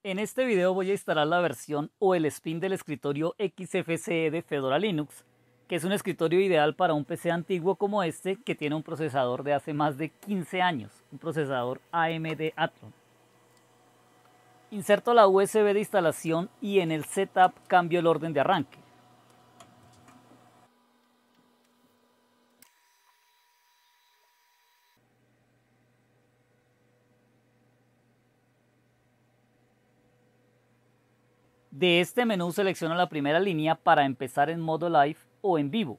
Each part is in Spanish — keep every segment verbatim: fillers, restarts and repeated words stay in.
En este video voy a instalar la versión o el spin del escritorio X F C E de Fedora Linux, que es un escritorio ideal para un P C antiguo como este que tiene un procesador de hace más de quince años, un procesador A M D Athlon. Inserto la U S B de instalación y en el setup cambio el orden de arranque. De este menú selecciono la primera línea para empezar en modo live o en vivo.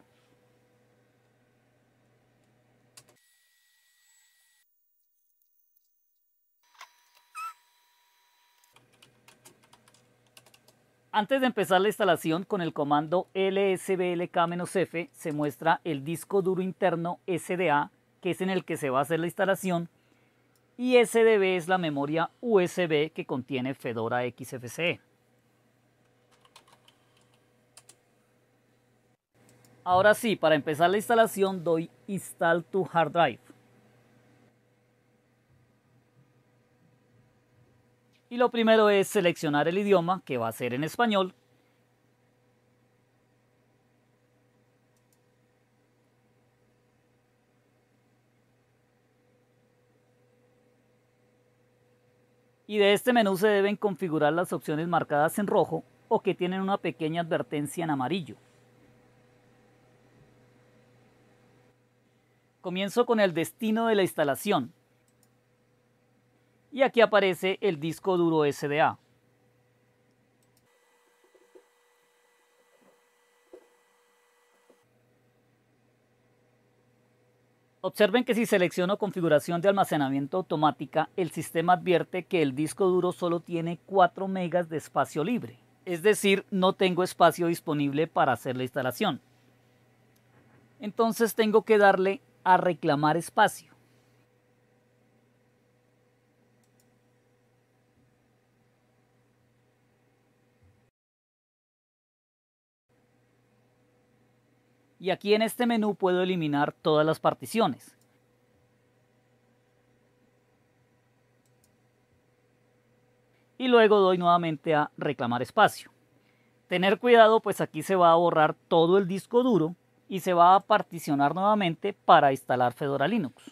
Antes de empezar la instalación, con el comando lsblk-f se muestra el disco duro interno S D A, que es en el que se va a hacer la instalación, y S D B es la memoria U S B que contiene Fedora X F C E. Ahora sí, para empezar la instalación doy Install to Hard Drive. Y lo primero es seleccionar el idioma, que va a ser en español. Y de este menú se deben configurar las opciones marcadas en rojo o que tienen una pequeña advertencia en amarillo. Comienzo con el destino de la instalación. Y aquí aparece el disco duro S D A. Observen que si selecciono configuración de almacenamiento automática, el sistema advierte que el disco duro solo tiene cuatro megas de espacio libre. Es decir, no tengo espacio disponible para hacer la instalación. Entonces tengo que darle a reclamar espacio. Y aquí en este menú puedo eliminar todas las particiones. Y luego doy nuevamente a reclamar espacio. Tener cuidado, pues aquí se va a borrar todo el disco duro y se va a particionar nuevamente para instalar Fedora Linux.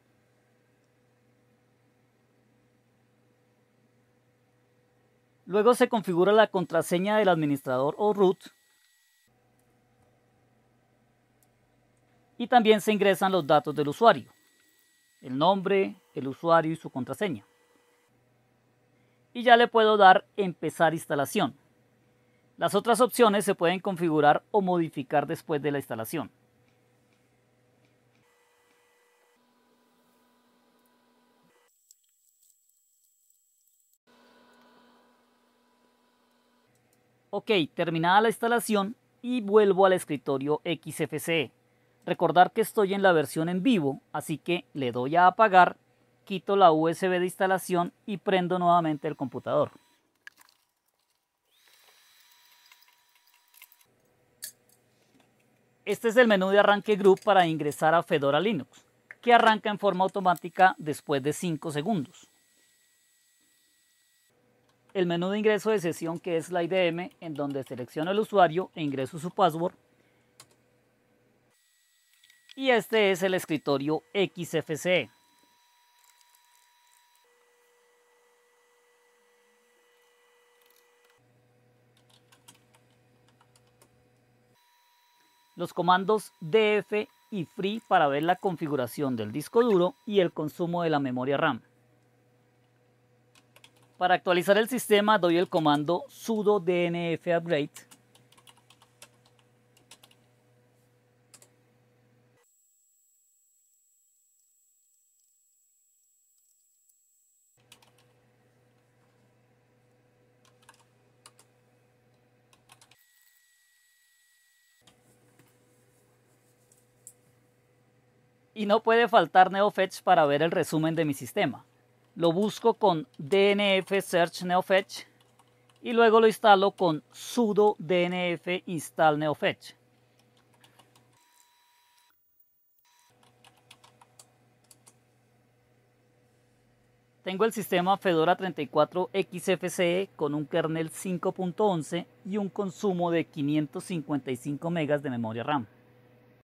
Luego se configura la contraseña del administrador o root. Y también se ingresan los datos del usuario, el nombre, el usuario y su contraseña. Y ya le puedo dar empezar instalación. Las otras opciones se pueden configurar o modificar después de la instalación. Ok, terminada la instalación y vuelvo al escritorio X F C E. Recordar que estoy en la versión en vivo, así que le doy a apagar, quito la U S B de instalación y prendo nuevamente el computador. Este es el menú de arranque group para ingresar a Fedora Linux, que arranca en forma automática después de cinco segundos. El menú de ingreso de sesión, que es la I D M, en donde selecciono el usuario e ingreso su password. Y este es el escritorio X F C E. Los comandos df y free para ver la configuración del disco duro y el consumo de la memoria RAM. Para actualizar el sistema doy el comando sudo dnf upgrade. Y no puede faltar NeoFetch para ver el resumen de mi sistema. Lo busco con dnf search neofetch y luego lo instalo con sudo dnf install neofetch. Tengo el sistema Fedora treinta y cuatro X F C E con un kernel cinco punto once y un consumo de quinientos cincuenta y cinco megas de memoria RAM.